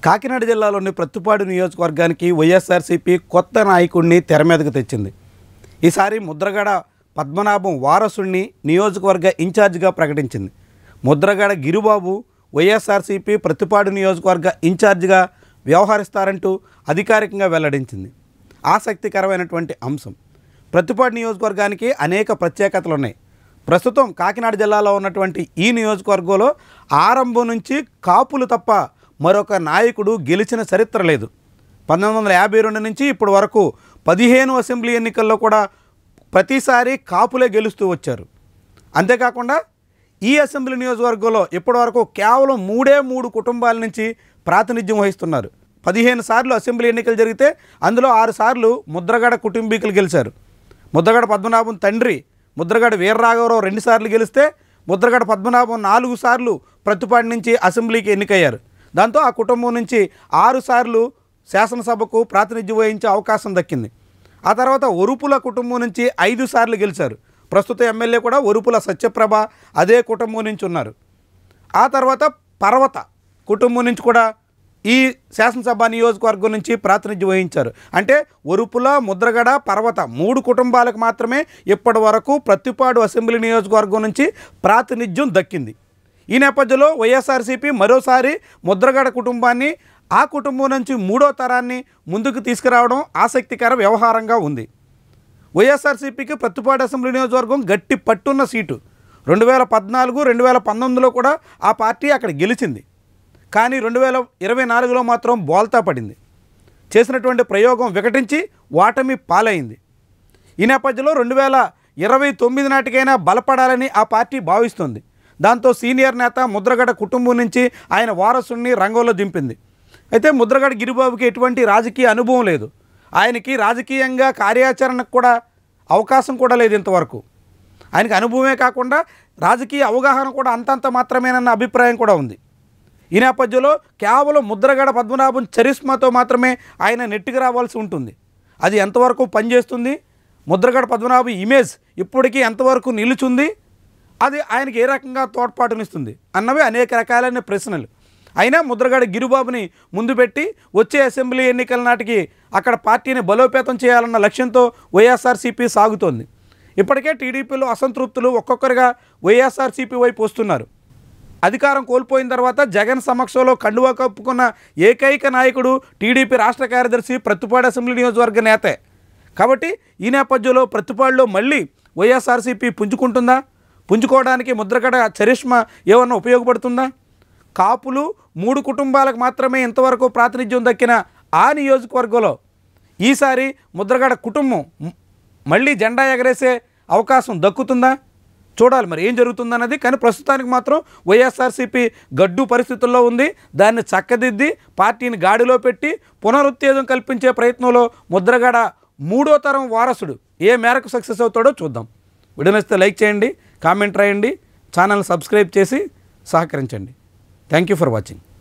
కాకినాడ జిల్లాలోని ప్రత్తిపాడు నియోజకవర్గానికి వైఎస్ఆర్సీపీ కొత్త నాయకుడిని తెర మీదకు తెచ్చింది. ఈసారి ముద్రగడ పద్మనాభం వారసుడిని నియోజకవర్గ ఇన్ఛార్జిగా ప్రకటించింది. ముద్రగడ గిరిబాబు వైఎస్ఆర్సీపీ ప్రత్తిపాడు నియోజకవర్గ ఇన్ఛార్జిగా వ్యవహరిస్తారంటూ అధికారికంగా వెల్లడించింది. ఆసక్తికరమైనటువంటి అంశం, ప్రత్తిపాడు నియోజకవర్గానికి అనేక ప్రత్యేకతలు ఉన్నాయి. ప్రస్తుతం కాకినాడ జిల్లాలో ఉన్నటువంటి ఈ నియోజకవర్గంలో ఆరంభం నుంచి కాపులు తప్ప మరొక నాయకుడు గెలిచిన చరిత్ర లేదు. 1952 నుంచి ఇప్పటి వరకు 15 అసెంబ్లీ ఎన్నికల్లో కూడా ప్రతిసారి కాపులే గెలుస్తూ వచ్చారు. అంతేకాకుండా ఈ అసెంబ్లీ నియోజకవర్గంలో ఇప్పటి వరకు కేవలం 3 కుటుంబాల నుంచి ప్రాతినిధ్యం వహిస్తున్నారు. 15 సార్లు అసెంబ్లీ ఎన్నికలు జరిగితే అందులో 6 సార్లు ముద్రగడ కుటుంబీకులు గెలిచారు. ముద్రగడ పద్మనాభం తండ్రి ముద్రగడ వీర్రాఘవరావు 2 సార్లు గెలిస్తే ముద్రగడ పద్మనాభం 4 సార్లు ప్రత్తిపాడు నుంచి అసెంబ్లీకి ఎన్నికయ్యారు. దాంతో ఆ కుటుంబం నుంచి 6 సార్లు శాసనసభకు ప్రాతినిధ్యం వహించే అవకాశం దక్కింది. ఆ తర్వాత ఒరుపుల కుటుంబం నుంచి 5 సార్లు గెలిచారు. ప్రస్తుత ఎమ్మెల్యే కూడా ఒరుపుల సత్యప్రభ అదే కుటుంబం నుంచి ఉన్నారు. ఆ తర్వాత పర్వత కుటుంబం నుంచి కూడా ఈ శాసనసభ నియోజకవర్గం నుంచి ప్రాతినిధ్యం వహించారు. అంటే ఒరుపుల, ముద్రగడ, పర్వత 3 కుటుంబాలకు మాత్రమే ఇప్పటి వరకు ప్రత్తిపాడు అసెంబ్లీ నియోజకవర్గం నుంచి ప్రాతినిధ్యం దక్కింది. ఈ నేపథ్యంలో వైఎస్ఆర్సీపీ మరోసారి ముద్రగడ కుటుంబాన్ని, ఆ కుటుంబం నుంచి 3వ తరాన్ని ముందుకు తీసుకురావడం ఆసక్తికర వ్యవహారంగా ఉంది. వైఎస్ఆర్సీపీకి ప్రత్తిపాడు అసెంబ్లీ నియోజకవర్గం గట్టి పట్టున్న సీటు. 2014, 2019లో కూడా ఆ పార్టీ అక్కడ గెలిచింది. కానీ 2024లో మాత్రం బోల్తా పడింది. చేసినటువంటి ప్రయోగం వికటించి ఓటమి పాలైంది. ఈ నేపథ్యంలో 2029 నాటికైనా బలపడాలని ఆ పార్టీ భావిస్తుంది. దాంతో సీనియర్ నేత ముద్రగడ కుటుంబం నుంచి ఆయన వారసుడిని రంగంలో దింపింది. అయితే ముద్రగడ గిరిబాబుకి ఎటువంటి రాజకీయ అనుభవం లేదు. ఆయనకి రాజకీయంగా కార్యాచరణకు కూడా అవకాశం కూడా లేదు ఇంతవరకు. ఆయనకి అనుభవమే కాకుండా రాజకీయ అవగాహన కూడా అంతంత మాత్రమేనన్న అభిప్రాయం కూడా ఉంది. ఈ నేపథ్యంలో కేవలం ముద్రగడ పద్మనాభం చరిస్మాతో మాత్రమే ఆయన నెట్టికి రావాల్సి ఉంటుంది. అది ఎంతవరకు పనిచేస్తుంది, ముద్రగడ పద్మనాభం ఇమేజ్ ఇప్పటికీ ఎంతవరకు నిలుచుంది, అది ఆయనకి ఏ రకంగా తోడ్పాటునిస్తుంది అన్నవి అనేక రకాలైన ప్రశ్నలు. అయినా ముద్రగడ గిరిబాబుని ముందు పెట్టి వచ్చే అసెంబ్లీ ఎన్నికల నాటికి అక్కడ పార్టీని బలోపేతం చేయాలన్న లక్ష్యంతో వైఎస్ఆర్సీపీ సాగుతోంది. ఇప్పటికే టీడీపీలో అసంతృప్తులు ఒక్కొక్కరిగా వైఎస్ఆర్సీపీ వైపు వస్తున్నారు. అధికారం కోల్పోయిన తర్వాత జగన్ సమక్షంలో కండువా కప్పుకున్న ఏకైక నాయకుడు టీడీపీ రాష్ట్ర కార్యదర్శి ప్రత్తిపాడు అసెంబ్లీ నియోజకవర్గ నేతే. కాబట్టి ఈ నేపథ్యంలో ప్రత్తిపాడులో మళ్ళీ వైఎస్ఆర్సీపీ పుంజుకుంటుందా? పుంజుకోవడానికి ముద్రగడ చరిష్మా ఏమన్నా ఉపయోగపడుతుందా? కాపులు 3 కుటుంబాలకు మాత్రమే ఇంతవరకు ప్రాతినిధ్యం దక్కిన ఆ నియోజకవర్గంలో ఈసారి ముద్రగడ కుటుంబం మళ్ళీ జెండా ఎగరేసే అవకాశం దక్కుతుందా? చూడాలి మరి ఏం జరుగుతుందన్నది. కానీ ప్రస్తుతానికి మాత్రం వైఎస్ఆర్సీపీ గడ్డు పరిస్థితుల్లో ఉంది. దాన్ని చక్కదిద్ది పార్టీని గాడిలో పెట్టి పునరుత్తేజం కల్పించే ప్రయత్నంలో ముద్రగడ 3వ తరం వారసుడు ఏ మేరకు సక్సెస్ అవుతాడో చూద్దాం. వీడియో నచ్చితే లైక్ చేయండి, కామెంట్ రాయండి, ఛానల్ సబ్స్క్రైబ్ చేసి సహకరించండి. Thank you for watching.